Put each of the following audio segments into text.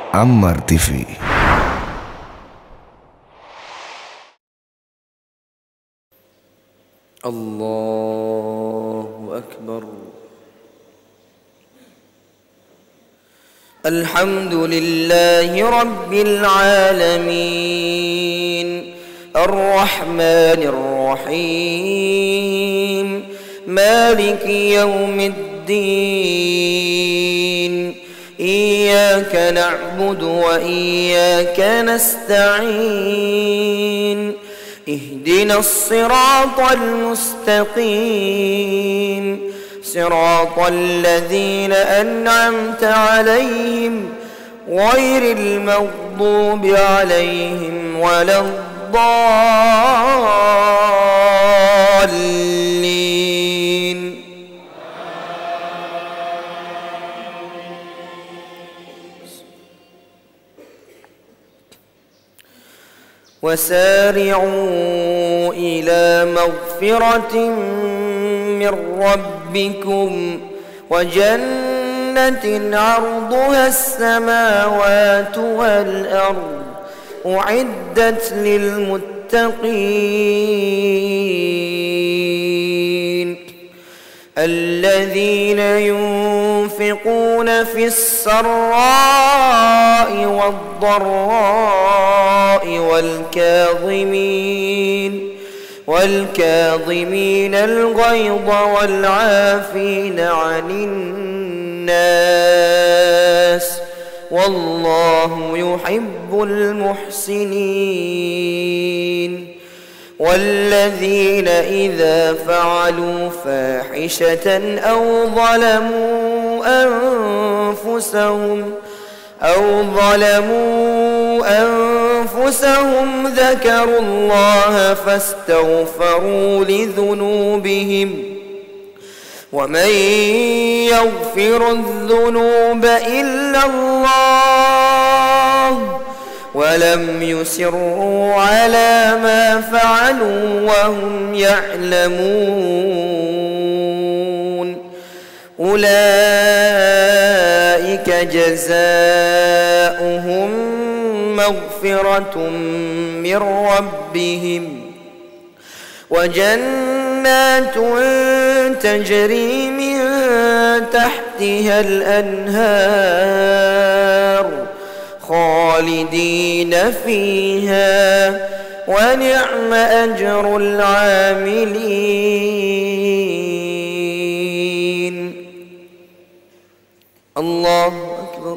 Ammar TV. الله أكبر. الحمد لله رب العالمين الرحمن الرحيم مالك يوم الدين إياك نعبد وإياك نستعين اهدنا الصراط المستقيم صراط الذين أنعمت عليهم غير المغضوب عليهم ولا الضالين. وسارعوا إلى مغفرة من ربكم وجنة عرضها السماوات والأرض أعدت للمتقين الذين ينفقون في السراء والضراء والكاظمين الغيظ والعافين عن الناس والله يحب المحسنين والذين إذا فعلوا فاحشة أو ظلموا أنفسهم ذكروا الله فاستغفروا لذنوبهم ومن يغفر الذنوب إلا الله ولم يصروا على ما فعلوا وهم يعلمون أولئك جزاؤهم مغفرة من ربهم وجنات تجري من تحتها الأنهار خالدين فيها ونعم أجر العاملين. الله أكبر.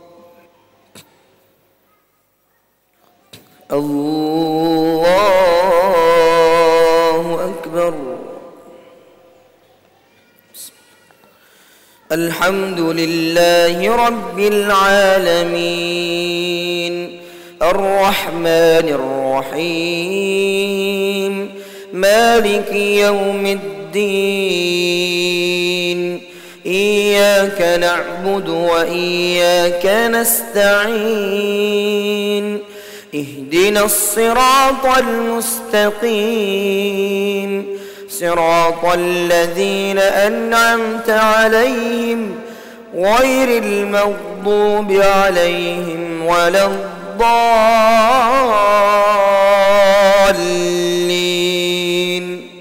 الله أكبر. الحمد لله رب العالمين الرحمن الرحيم مالك يوم الدين إياك نعبد وإياك نستعين اهدنا الصراط المستقيم صراط الذين أنعمت عليهم غير المغضوب عليهم ولا الضالين.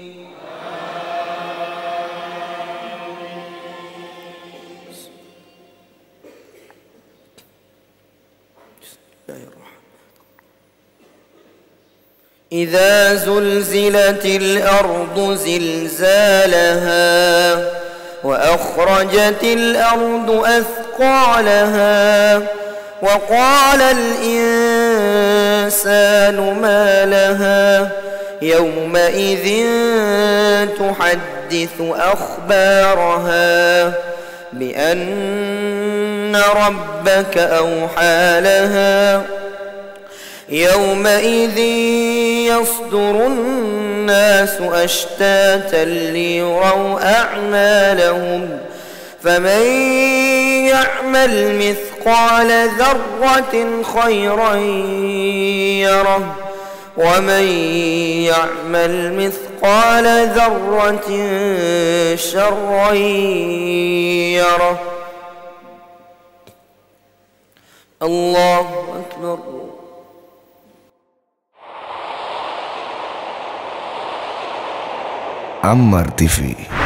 إذا زلزلت الأرض زلزالها وأخرجت الأرض أثقالها وقال الإنسان ما لها يومئذ تحدث أخبارها بأن ربك أوحى لها يومئذ يصدر الناس أشتاتا ليروا أعمالهم فمن يعمل مثقال ذرة خيرا يره ومن يعمل مثقال ذرة شرا يره الله أكبر. عمر تيفي.